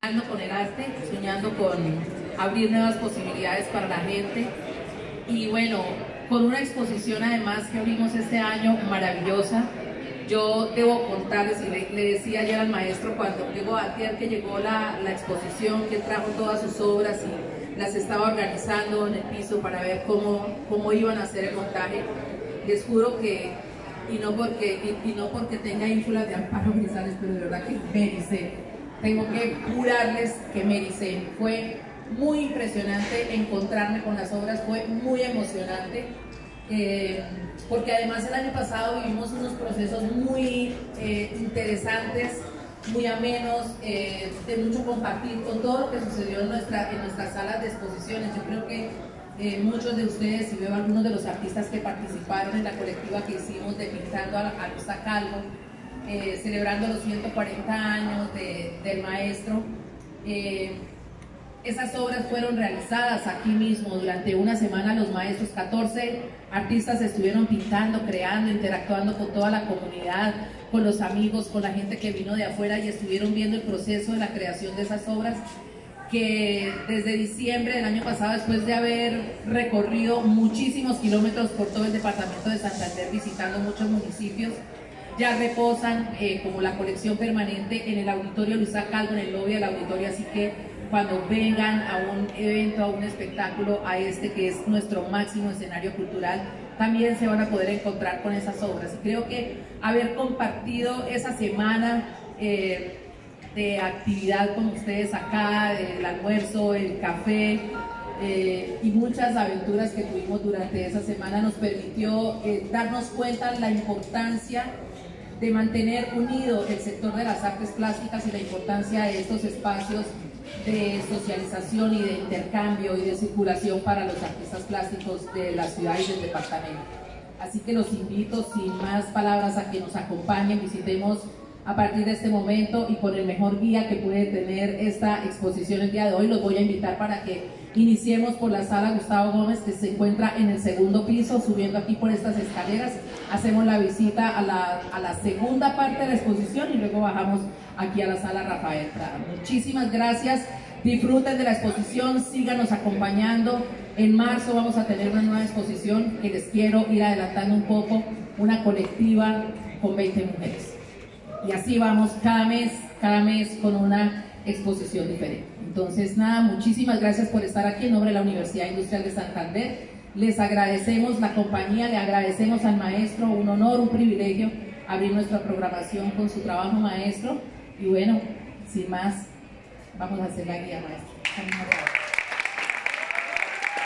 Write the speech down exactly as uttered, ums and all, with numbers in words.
Soñando con el arte, soñando con abrir nuevas posibilidades para la gente y bueno, con una exposición además que abrimos este año maravillosa. Yo debo contarles, y le, le decía ayer al maestro cuando llegó ayer que llegó la, la exposición, que trajo todas sus obras y las estaba organizando en el piso para ver cómo, cómo iban a hacer el montaje. Les juro que, y no porque, y, y no porque tenga ínfulas de Amparo Grisales, pero de verdad que merece. Tengo que jurarles que merece. Fue muy impresionante encontrarme con las obras, fue muy emocionante, eh, porque además el año pasado vivimos unos procesos muy eh, interesantes, muy amenos, eh, de mucho compartir con todo lo que sucedió en, nuestra, en nuestras salas de exposiciones. Yo creo que eh, muchos de ustedes, y veo algunos de los artistas que participaron en la colectiva que hicimos de Pintando a, a Luz a Calvo, Eh, celebrando los ciento cuarenta años de, del maestro. Eh, esas obras fueron realizadas aquí mismo durante una semana. Los maestros, catorce artistas estuvieron pintando, creando, interactuando con toda la comunidad, con los amigos, con la gente que vino de afuera y estuvieron viendo el proceso de la creación de esas obras que desde diciembre del año pasado, después de haber recorrido muchísimos kilómetros por todo el departamento de Santander, visitando muchos municipios, ya reposan eh, como la colección permanente en el auditorio Luz a Calvo, en el lobby del auditorio, así que cuando vengan a un evento, a un espectáculo, a este que es nuestro máximo escenario cultural, también se van a poder encontrar con esas obras. Y creo que haber compartido esa semana eh, de actividad con ustedes acá, el almuerzo, el café, Eh, y muchas aventuras que tuvimos durante esa semana nos permitió eh, darnos cuenta de la importancia de mantener unido el sector de las artes plásticas y la importancia de estos espacios de socialización y de intercambio y de circulación para los artistas plásticos de la ciudad y del departamento. Así que los invito sin más palabras a que nos acompañen, visitemos a partir de este momento y con el mejor guía que puede tener esta exposición el día de hoy. Los voy a invitar para que iniciemos por la sala Gustavo Gómez, que se encuentra en el segundo piso, subiendo aquí por estas escaleras. Hacemos la visita a la, a la segunda parte de la exposición y luego bajamos aquí a la sala Rafael Prada. Muchísimas gracias, disfruten de la exposición, síganos acompañando. En marzo vamos a tener una nueva exposición que les quiero ir adelantando un poco, una colectiva con veinte mujeres. Y así vamos cada mes, cada mes con una exposición diferente. Entonces, nada, muchísimas gracias por estar aquí en nombre de la Universidad Industrial de Santander. Les agradecemos la compañía, le agradecemos al maestro, un honor, un privilegio abrir nuestra programación con su trabajo, maestro. Y bueno, sin más, vamos a hacer la guía, maestro.